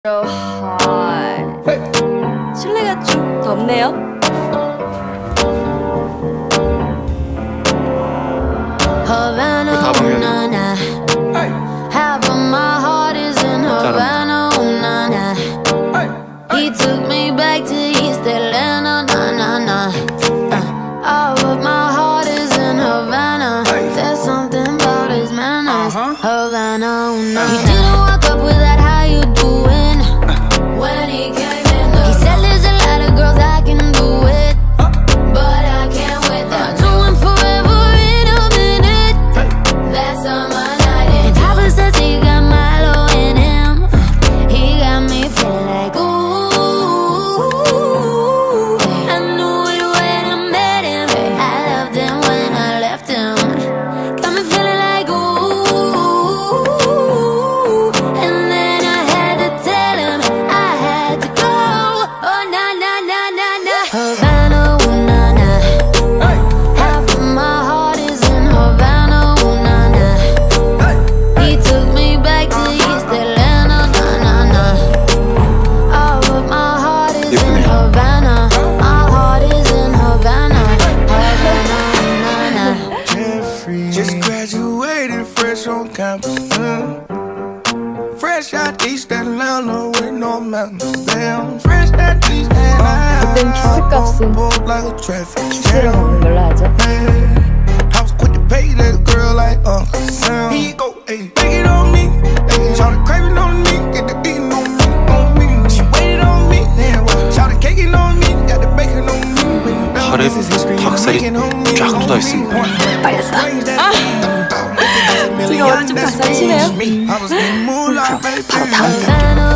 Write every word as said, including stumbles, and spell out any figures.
하이. 실내가 좀 덥네요. Havana, na na. Half of my heart is in Havana, na na. He took me back to East Atlanta, na na na. All of my heart is in Havana. There's something about his manners. Havana, na. He didn't walk up with that "How you doing?" when he came in. He said there's a lot of girls I can do it, but I can't wait. I'll do him forever in a minute. That's on my night. And Papa says he got Milo in him. He got me feeling like ooh. I knew it when I met him. I loved him when I left him. Got me feeling like ooh. And then I had to tell him I had to go. Oh na na na na na. Havana, ooh na na. Half of my heart is in Havana, ooh na na. He took me back to East Atlanta, na na na. All of my heart is in Havana. My heart is in Havana. Havana, ooh na na. Just graduated fresh on campus. mm. Fresh out East Atlanta with no mountains. Damn, fresh out East Atlanta. 그땐 키스값은 like a traffic 키스를 jam. 먹는 걸로 하죠. I was quick to pay that girl like Uncle Sam. Here you go, ayy, take it on me. Ayy, shout it craving on me, get the beating on me, on me. She waited on me, then what? Shout it caking on me, got the bacon on me. 팔에 닭살이 쫙 돋아 있습니다. 빨렸어. 아! 지금 오른쪽 닭살 치네요. I was getting more like baby. Havana,